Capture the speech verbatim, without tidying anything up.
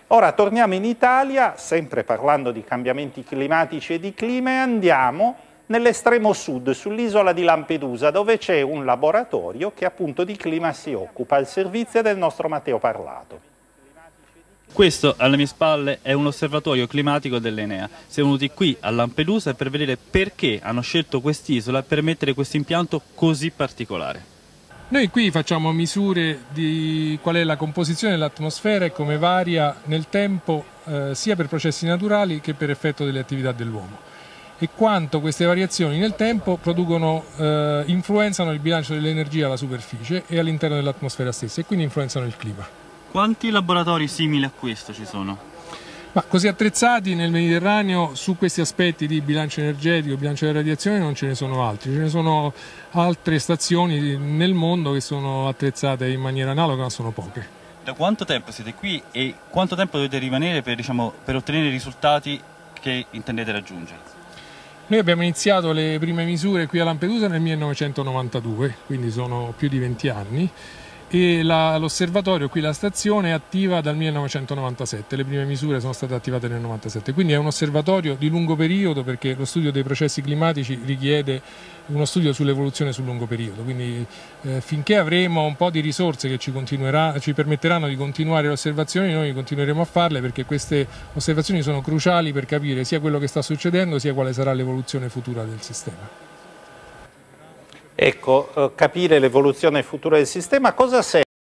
Ora torniamo in Italia, sempre parlando di cambiamenti climatici e di clima, e andiamo nell'estremo sud, sull'isola di Lampedusa, dove c'è un laboratorio che appunto di clima si occupa, al servizio del nostro Matteo Parlato. Questo alle mie spalle è un osservatorio climatico dell'Enea. Siamo venuti qui a Lampedusa per vedere perché hanno scelto quest'isola per mettere questo impianto così particolare. Noi qui facciamo misure di qual è la composizione dell'atmosfera e come varia nel tempo eh, sia per processi naturali che per effetto delle attività dell'uomo, e quanto queste variazioni nel tempo producono, eh, influenzano il bilancio dell'energia alla superficie e all'interno dell'atmosfera stessa, e quindi influenzano il clima. Quanti laboratori simili a questo ci sono? Ma così attrezzati nel Mediterraneo su questi aspetti di bilancio energetico, bilancio della radiazione, non ce ne sono altri. Ce ne sono altre stazioni nel mondo che sono attrezzate in maniera analoga, ma sono poche. Da quanto tempo siete qui e quanto tempo dovete rimanere per, diciamo, per ottenere i risultati che intendete raggiungere? Noi abbiamo iniziato le prime misure qui a Lampedusa nel millenovecentonovantadue, quindi sono più di venti anni. E l'osservatorio, qui la stazione, è attiva dal millenovecentonovantasette, le prime misure sono state attivate nel novantasette, quindi è un osservatorio di lungo periodo, perché lo studio dei processi climatici richiede uno studio sull'evoluzione sul lungo periodo, quindi eh, finché avremo un po' di risorse che ci, ci permetteranno di continuare le osservazioni, noi continueremo a farle, perché queste osservazioni sono cruciali per capire sia quello che sta succedendo sia quale sarà l'evoluzione futura del sistema. Ecco, eh, capire l'evoluzione futura del sistema, cosa serve?